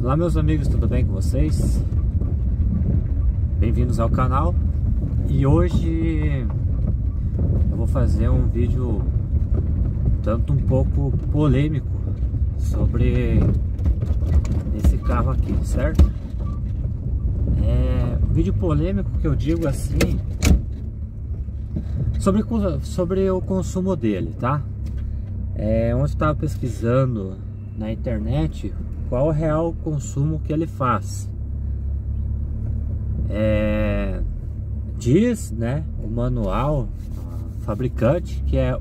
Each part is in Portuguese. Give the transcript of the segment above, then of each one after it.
Olá meus amigos, tudo bem com vocês? Bem-vindos ao canal. E hoje eu vou fazer um vídeo tanto um pouco polêmico sobre esse carro aqui, certo? Vídeo polêmico que eu digo assim sobre o consumo dele, tá? Ontem eu estava pesquisando na internet qual é o real consumo que ele faz. Diz, né, o manual fabricante que é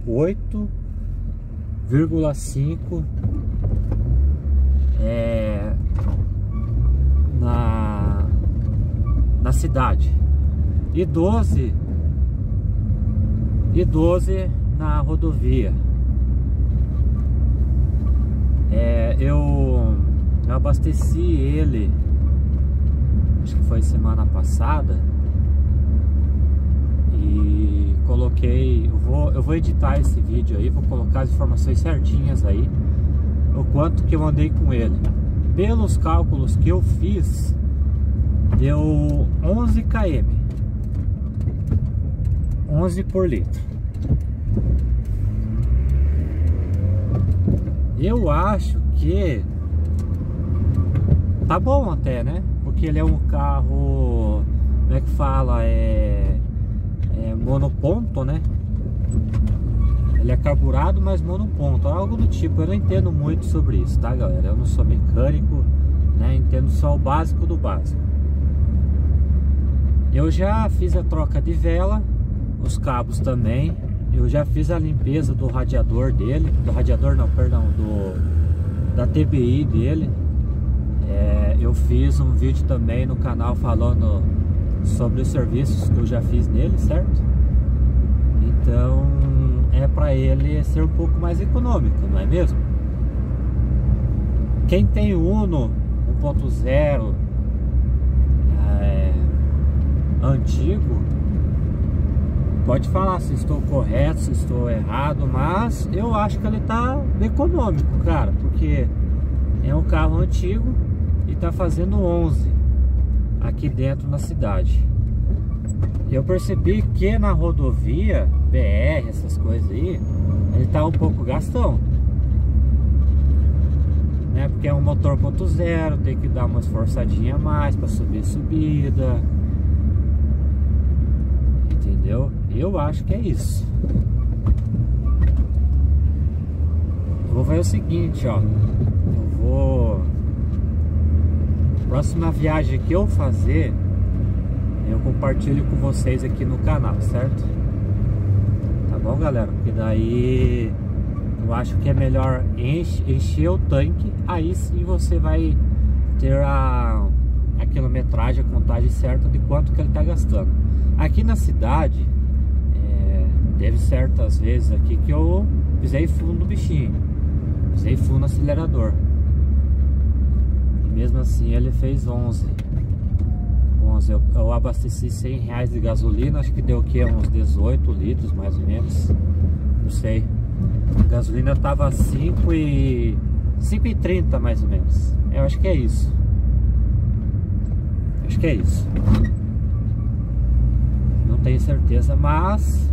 8,5 na cidade e 12 na rodovia. Eu abasteci ele, acho que foi semana passada, e coloquei, eu vou editar esse vídeo aí, vou colocar as informações certinhas aí, o quanto que eu andei com ele. Pelos cálculos que eu fiz, deu 11 km, 11 por litro. Eu acho que tá bom até, né? Porque ele é um carro, como é que fala? É monoponto, né? Ele é carburado, mas monoponto, algo do tipo. Eu não entendo muito sobre isso, tá, galera? Eu não sou mecânico, né? Entendo só o básico do básico. Eu já fiz a troca de vela, os cabos também. Eu já fiz a limpeza do radiador dele, do radiador não, perdão, da TBI dele. Eu fiz um vídeo também no canal falando sobre os serviços que eu já fiz nele, certo? Então é para ele ser um pouco mais econômico, não é mesmo? Quem tem Uno 1.0 antigo pode falar se estou correto, se estou errado, mas eu acho que ele tá econômico, cara, porque é um carro antigo e tá fazendo 11 aqui dentro na cidade. Eu percebi que na rodovia BR, essas coisas aí, ele tá um pouco gastão, né? Porque é um motor 1.0, tem que dar uma esforçadinha a mais para subir subida, entendeu? Eu acho que é isso. Eu vou fazer o seguinte, ó. Próxima viagem que eu fazer, eu compartilho com vocês aqui no canal, certo? Tá bom, galera? Porque daí eu acho que é melhor encher o tanque. Aí sim você vai ter a quilometragem, a contagem certa de quanto que ele tá gastando. Aqui na cidade, teve certas vezes aqui que eu pisei fundo no bichinho, pisei fundo no acelerador, e mesmo assim ele fez 11. Eu abasteci R$100 de gasolina, acho que deu o que? Uns 18 litros mais ou menos, não sei. A gasolina tava 5,30 mais ou menos. Eu acho que é isso. Acho que é isso. Não tenho certeza, mas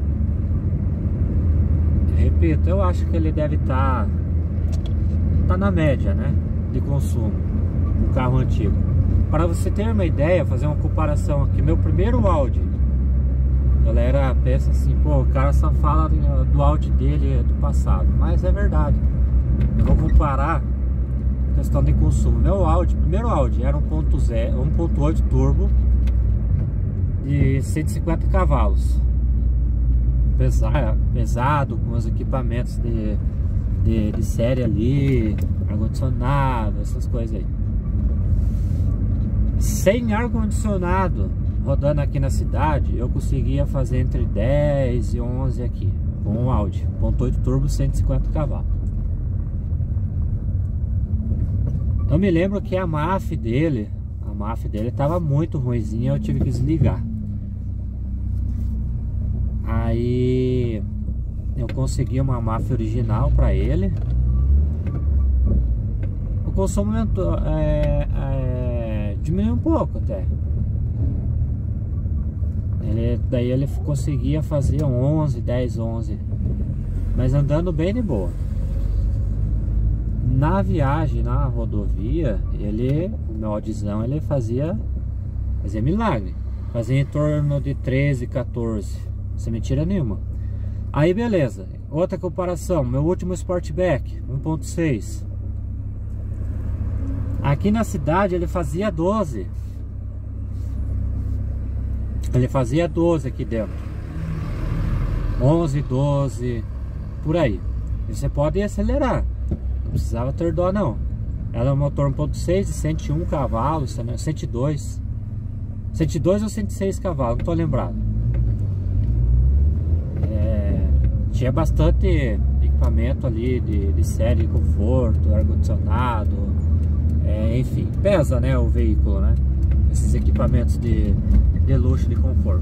repito, eu acho que ele deve estar na média, né, de consumo do carro antigo. Para você ter uma ideia, fazer uma comparação aqui, meu primeiro Audi, a galera pensa assim, pô, o cara só fala do Audi dele do passado, mas é verdade. Eu vou comparar a questão de consumo. Meu Audi, primeiro Audi era 1.8 turbo de 150 cavalos, pesado, com os equipamentos de série ali, ar-condicionado, essas coisas aí. Sem ar-condicionado, rodando aqui na cidade, eu conseguia fazer entre 10 e 11 aqui, com um Audi 1.8 turbo, 150 cavalos. Eu me lembro que a MAF dele estava muito ruimzinha, eu tive que desligar. Aí eu consegui uma MAF original para ele. consumo diminuiu um pouco até. Daí ele conseguia fazer 11, 10, 11, mas andando bem de boa. Na viagem, na rodovia, o meu Audzão, ele fazia milagre. Fazia em torno de 13, 14, sem mentira nenhuma. Aí beleza, outra comparação, meu último Sportback 1.6, aqui na cidade ele fazia 12. Ele fazia 12 aqui dentro, 11, 12, por aí. E você pode acelerar, não precisava ter dó não. Ela é um motor 1.6 de 101 cavalos, 102 ou 106 cavalos, não tô lembrado. Tinha bastante equipamento ali de série, de conforto, ar-condicionado, enfim, pesa, né, o veículo, né? Esses equipamentos de luxo, de conforto.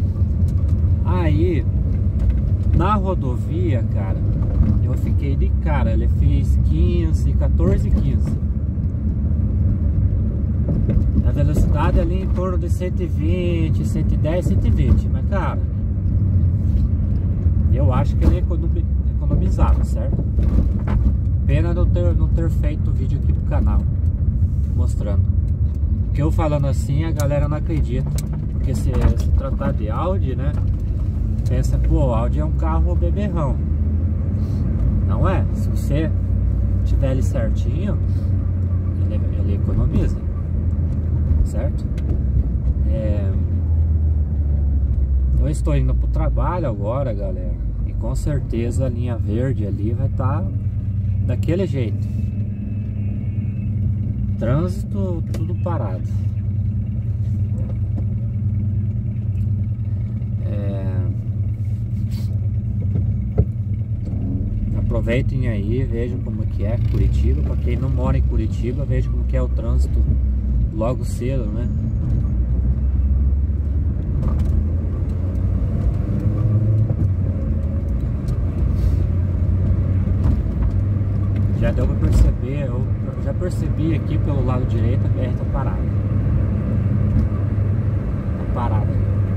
Aí, na rodovia, cara, eu fiquei de cara. Ele fez 15, 14, 15. A velocidade ali em torno de 120, 110, 120. Mas, cara, eu acho que ele economizava, certo? Pena não ter feito vídeo aqui pro canal mostrando. Porque eu falando assim, a galera não acredita. Porque se tratar de Audi, né? Pensa, pô, Audi é um carro beberrão. Não é. Se você tiver ele certinho, ele economiza. Certo? Eu estou indo pro trabalho agora, galera. E com certeza a linha verde ali vai estar daquele jeito. Trânsito, tudo parado. Aproveitem aí, vejam como que é Curitiba. Para quem não mora em Curitiba, vejam como que é o trânsito logo cedo, né? Já deu para perceber, eu já percebi aqui pelo lado direito, a BR tá parada. Tá parada.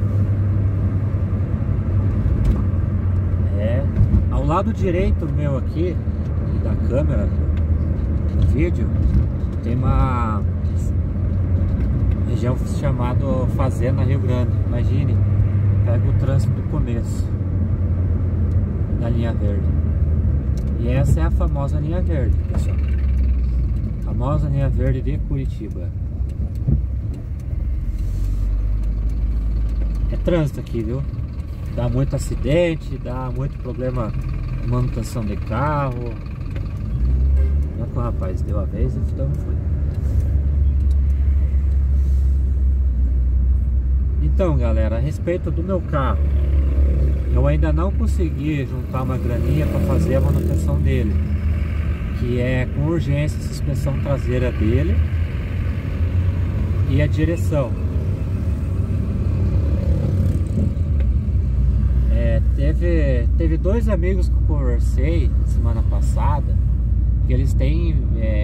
Ao lado direito meu aqui, da câmera, do vídeo, tem uma região chamada Fazenda Rio Grande. Imagine, pega o trânsito do começo da linha verde. E essa é a famosa linha verde, pessoal. Famosa linha verde de Curitiba. É trânsito aqui, viu? Dá muito acidente, dá muito problema de manutenção de carro. Já que o rapaz deu a vez, então foi. Então, galera, a respeito do meu carro, eu ainda não consegui juntar uma graninha para fazer a manutenção dele, que é com urgência a suspensão traseira dele e a direção. Teve dois amigos que eu conversei semana passada, que eles têm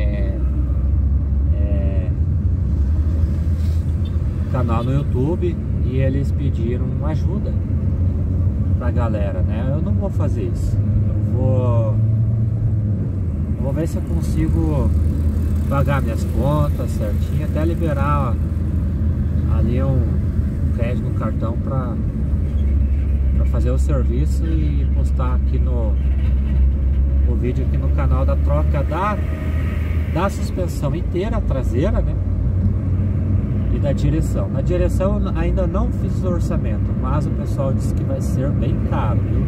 canal no YouTube, e eles pediram ajuda pra galera, né? Eu não vou fazer isso. Eu vou ver se eu consigo pagar minhas contas certinho, até liberar ali um crédito no cartão pra fazer o serviço e postar aqui o vídeo aqui no canal da troca da suspensão inteira traseira, né? E da direção. Na direção eu ainda não fiz o orçamento, mas o pessoal disse que vai ser bem caro, viu?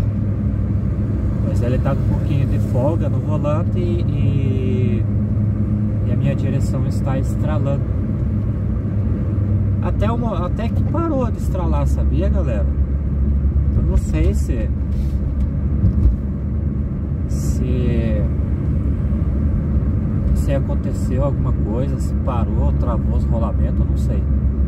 Mas ele tá com um pouquinho de folga no volante e a minha direção está estralando. Até que parou de estralar, sabia, galera? Eu não sei se aconteceu alguma coisa, se parou, travou os rolamentos, eu não sei.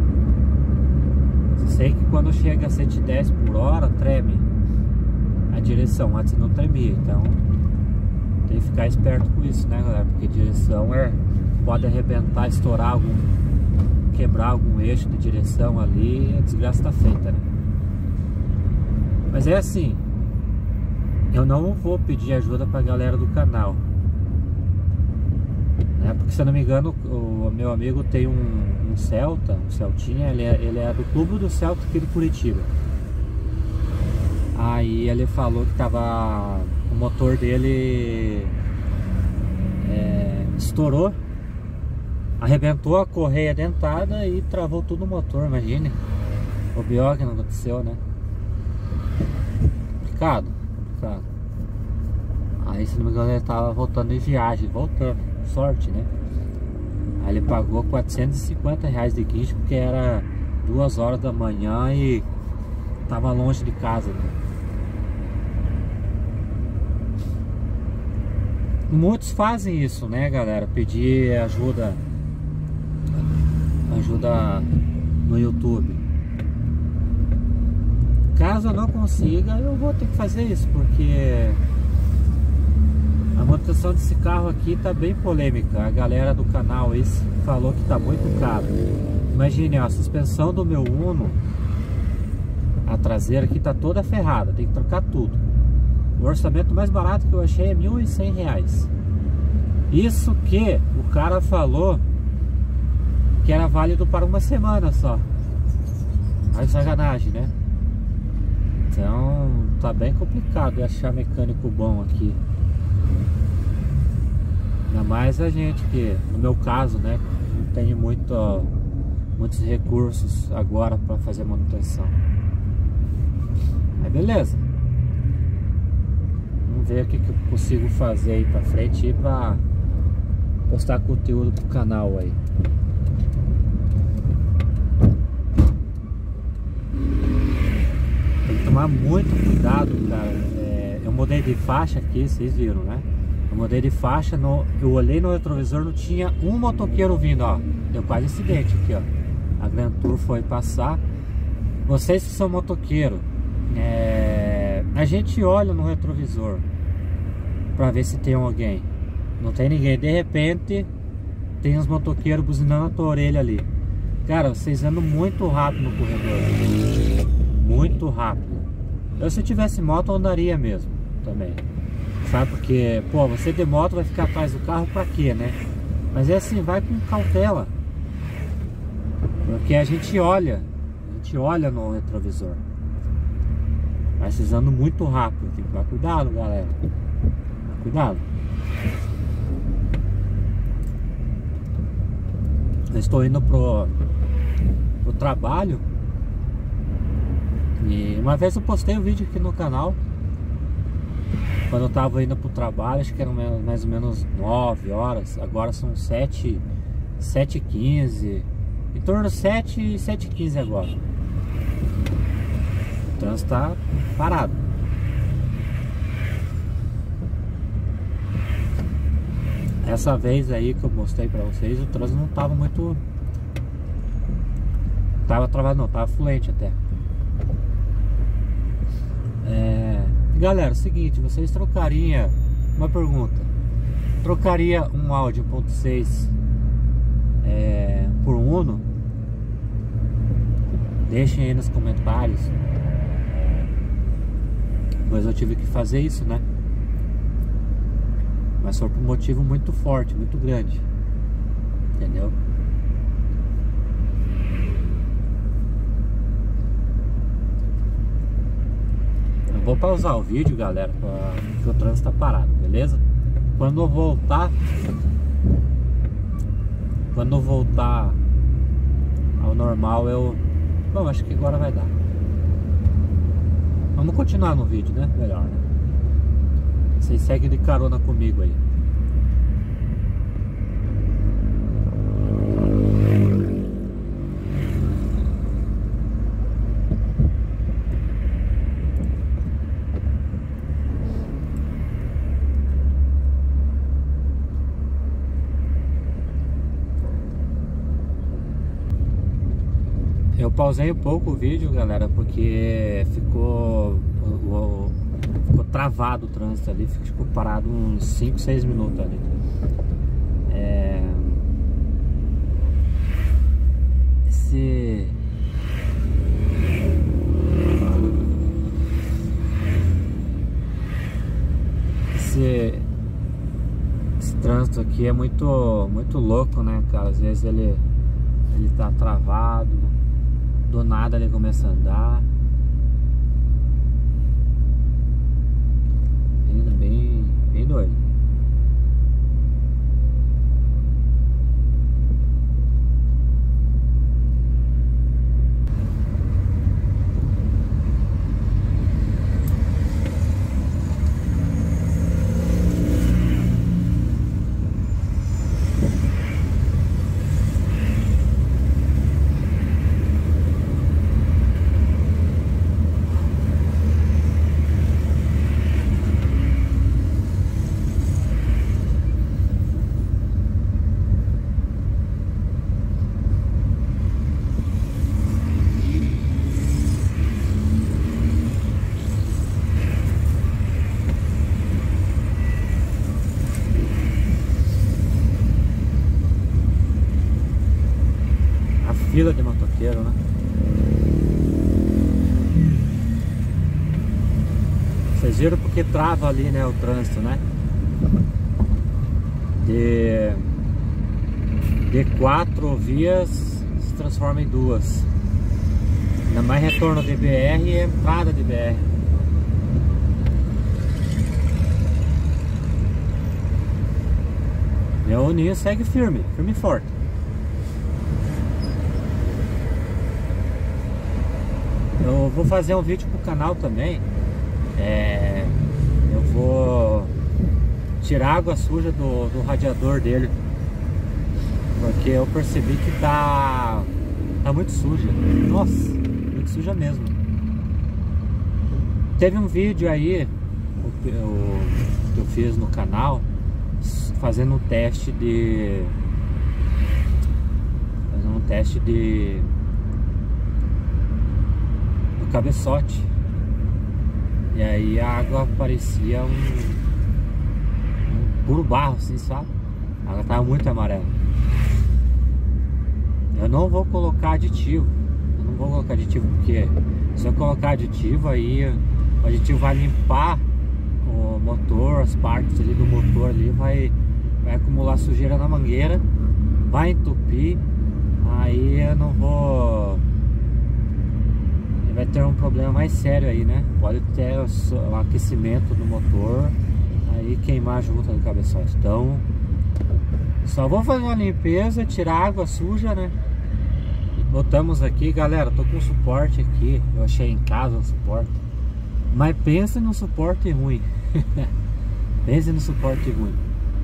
Sei que quando chega a 110 por hora, treme a direção, antes não tremia, então tem que ficar esperto com isso, né, galera? Porque direção pode arrebentar, estourar quebrar algum eixo de direção ali, a desgraça tá feita, né? Mas é assim, eu não vou pedir ajuda pra galera do canal, né? Porque, se eu não me engano, o meu amigo tem um Celta, um Celtinha, ele é do Clube do Celta aqui de Curitiba. Aí ele falou que o motor dele estourou, arrebentou a correia dentada e travou tudo no motor, imagine. O pior que não aconteceu, né? Complicado. Aí, se não me engano, ele tava voltando de viagem, sorte, né? Aí ele pagou R$450 de guincho, porque era 2 horas da manhã e tava longe de casa, né? Muitos fazem isso, né, galera? Pedir ajuda no YouTube. Caso eu não consiga, eu vou ter que fazer isso, porque a manutenção desse carro aqui tá bem polêmica. A galera do canal falou que tá muito caro. Imagine, ó, a suspensão do meu Uno, a traseira aqui tá toda ferrada, tem que trocar tudo. O orçamento mais barato que eu achei é R$1.100. Isso que o cara falou que era válido para uma semana só. Aí, sacanagem, né? Então tá bem complicado de achar mecânico bom aqui. Ainda mais a gente que, no meu caso, né, não tem muitos recursos agora para fazer manutenção. Aí beleza. Vamos ver o que eu consigo fazer aí pra frente e pra postar conteúdo pro canal aí. Tem que tomar muito cuidado, cara. Eu mudei de faixa aqui, vocês viram, né? Eu mudei de faixa, eu olhei no retrovisor, não tinha um motoqueiro vindo, ó. Deu quase acidente aqui, ó. A Grand Tour foi passar. Vocês que são motoqueiro, a gente olha no retrovisor pra ver se tem alguém. Não tem ninguém. De repente tem uns motoqueiros buzinando na tua orelha ali. Cara, vocês andam muito rápido no corredor. Muito rápido. Se eu tivesse moto, eu andaria mesmo também. Sabe, porque, pô, você de moto vai ficar atrás do carro pra quê, né? Mas é assim, vai com cautela. Porque a gente olha no retrovisor. Mas vocês andam muito rápido, tem que tomar cuidado, galera. Cuidado. Eu estou indo pro trabalho. E uma vez eu postei um vídeo aqui no canal, quando eu tava indo pro trabalho, acho que eram mais ou menos 9 horas. Agora são 7h15. Em torno de 7h15 agora. O trânsito tá parado. Essa vez aí que eu mostrei pra vocês, o trânsito não tava muito... Tava travado não, tava fluente até. Galera, é o seguinte, vocês trocariam... Uma pergunta. Trocaria um Audi 1.6 por um Uno? Deixem aí nos comentários. Pois eu tive que fazer isso, né? Mas foi por um motivo muito forte, muito grande. Entendeu? Eu vou pausar o vídeo, galera, porque o trânsito tá parado, beleza? Quando eu voltar ao normal, bom, acho que agora vai dar. Vamos continuar no vídeo, né? Melhor, né? Vocês seguem de carona comigo aí. Eu pausei um pouco o vídeo, galera, porque ficou travado o trânsito ali, ficou parado uns 5, 6 minutos ali. Esse trânsito aqui é muito louco, né, cara? Às vezes ele tá travado, do nada ele começa a andar. Bem doido. Fila de motoqueiro, né? Vocês viram porque trava ali, né, o trânsito, né? De 4 vias se transforma em 2. Ainda mais retorno de BR e entrada de BR. E a Uninho segue firme e forte. Eu vou fazer um vídeo pro canal também. Eu vou tirar a água suja do radiador dele, porque eu percebi que tá muito suja. Nossa, muito suja mesmo. Teve um vídeo aí que eu fiz no canal fazendo um teste cabeçote, e aí a água parecia um puro barro, assim, sabe? A água tava muito amarela. Eu não vou colocar aditivo, porque se eu colocar aditivo, aí o aditivo vai limpar o motor, as partes ali do motor ali, vai acumular sujeira na mangueira, vai entupir, aí eu não vou... Vai ter um problema mais sério aí, né? Pode ter o aquecimento do motor, aí queimar a junta do cabeçote. Então, só vou fazer uma limpeza, tirar a água suja, né? Botamos aqui, galera, tô com um suporte aqui. Eu achei em casa um suporte. Mas pensa no suporte ruim. Pense no suporte ruim.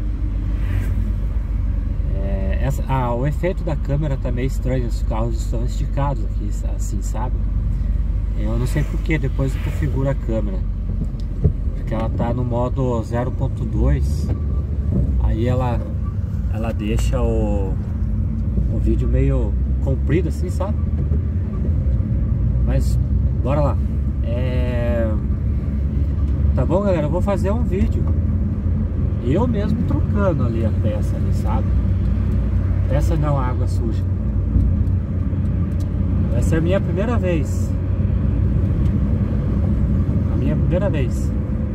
O efeito da câmera tá meio estranho. Os carros estão esticados aqui, assim, sabe? Eu não sei porque, depois eu configuro a câmera, porque ela tá no modo 0.2. Aí ela deixa o vídeo meio comprido assim, sabe? Mas bora lá. Tá bom, galera? Eu vou fazer um vídeo eu mesmo trocando ali a peça ali, sabe? Peça não, água suja. Vai ser a minha primeira vez. Primeira vez.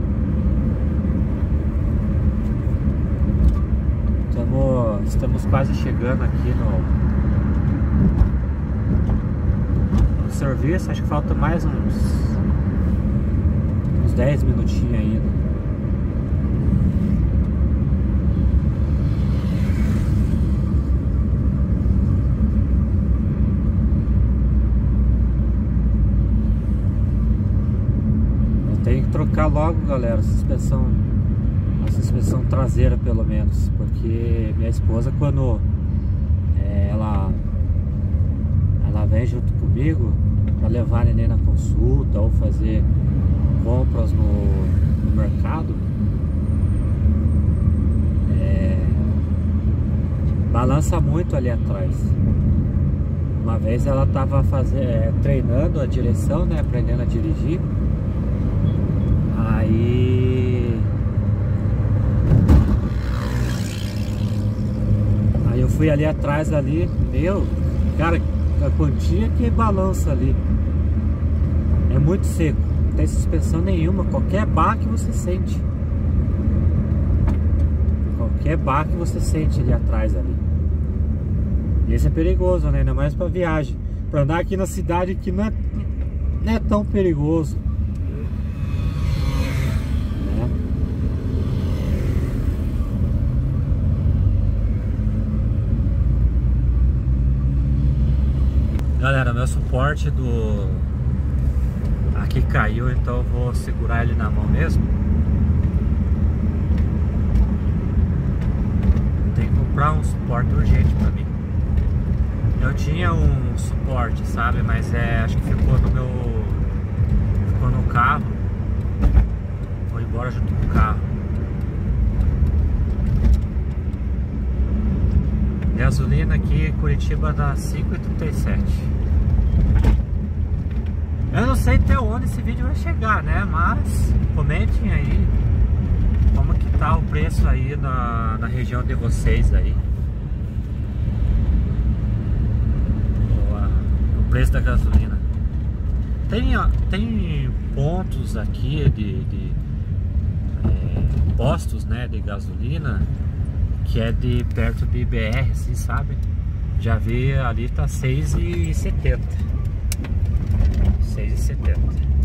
Estamos quase chegando aqui no serviço. Acho que falta mais uns 10 minutinhos ainda. Tem que trocar logo, galera, a suspensão traseira, pelo menos, porque minha esposa, quando ela vem junto comigo para levar a neném na consulta ou fazer compras no mercado, balança muito ali atrás. Uma vez ela estava treinando a direção, né, aprendendo a dirigir. Aí fui ali atrás ali, meu, cara, a quantia que balança ali. É muito seco, não tem suspensão nenhuma, qualquer baque você sente. Qualquer baque você sente ali atrás ali. E esse é perigoso, né? Ainda mais pra viagem. Pra andar aqui na cidade que não é tão perigoso. Né? Galera, meu suporte aqui caiu, então eu vou segurar ele na mão mesmo. Tem que comprar um suporte urgente pra mim. Eu tinha um suporte, sabe? Mas acho que ficou no carro. Foi embora junto com o carro. Gasolina aqui em Curitiba dá 5,37. Eu não sei até onde esse vídeo vai chegar, né? Mas comentem aí como que tá o preço aí na região de vocês aí. O preço da gasolina. Tem pontos aqui de postos, né, de gasolina que é de perto de BR, assim, sabe? Já vi ali, tá 6,70. 6,70.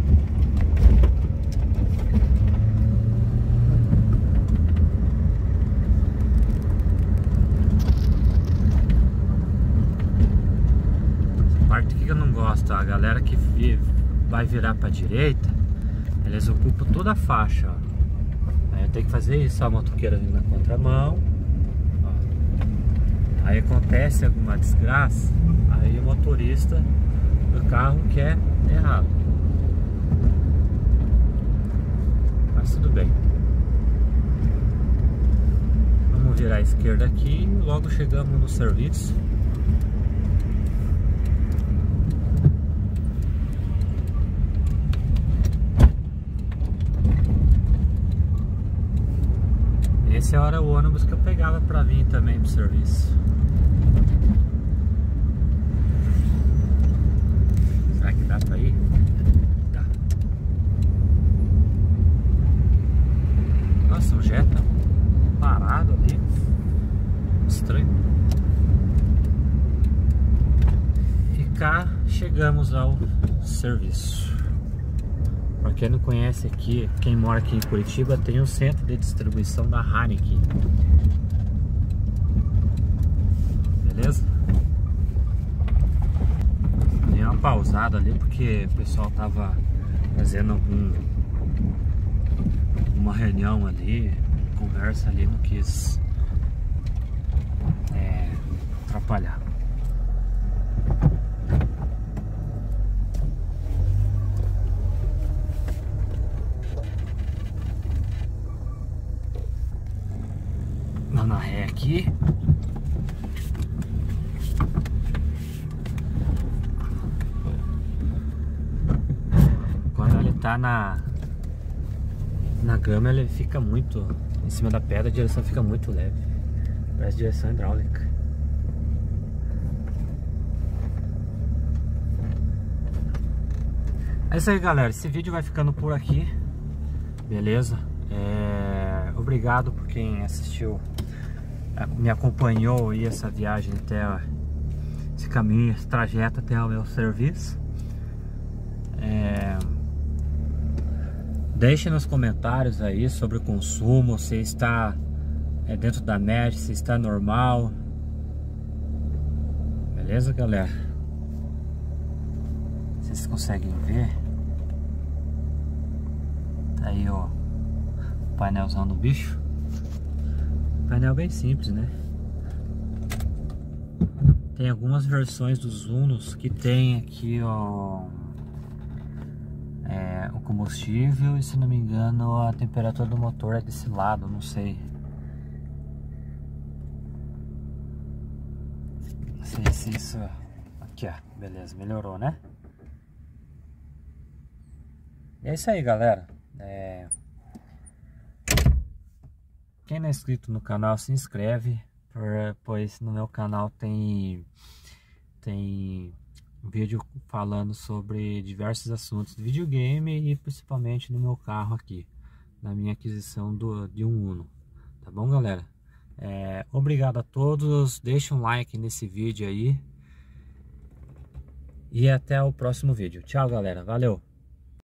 Essa parte aqui que eu não gosto, a galera que vai virar pra direita, eles ocupam toda a faixa, ó. Aí eu tenho que fazer isso, ó, a motoqueira vindo na contramão. Aí acontece alguma desgraça, aí o motorista do carro quer errado. Mas tudo bem. Vamos virar à esquerda aqui e logo chegamos no serviço. Esse era o ônibus que eu pegava pra vir também pro serviço. Será que dá pra ir? Dá. Nossa, o Jetta parado ali. Estranho. E cá chegamos ao serviço. Pra quem não conhece aqui, quem mora aqui em Curitiba, tem um centro de distribuição da Heineken. Beleza? Dei uma pausada ali porque o pessoal tava fazendo uma reunião ali, conversa ali, não quis atrapalhar. Na ré aqui. Quando ele tá na grama, ele fica muito em cima da pedra, a direção fica muito leve. Parece direção hidráulica. É isso aí, galera. Esse vídeo vai ficando por aqui. Beleza? Obrigado por quem assistiu, me acompanhou aí essa viagem até esse caminho, esse trajeto até o meu serviço. Deixe nos comentários aí sobre o consumo, se está dentro da média, se está normal. Beleza, galera? Vocês conseguem ver? Tá aí o painelzão do bicho. Painel bem simples, né? Tem algumas versões dos Unos que tem aqui o combustível e, se não me engano, a temperatura do motor é desse lado, não sei. Não sei se isso... Aqui, ó, beleza, melhorou, né? E é isso aí, galera. Quem não é inscrito no canal, se inscreve pois no meu canal tem vídeo falando sobre diversos assuntos de videogame e principalmente no meu carro aqui, na minha aquisição de um Uno. Tá bom, galera? Obrigado a todos, deixa um like nesse vídeo aí e até o próximo vídeo. Tchau, galera, valeu!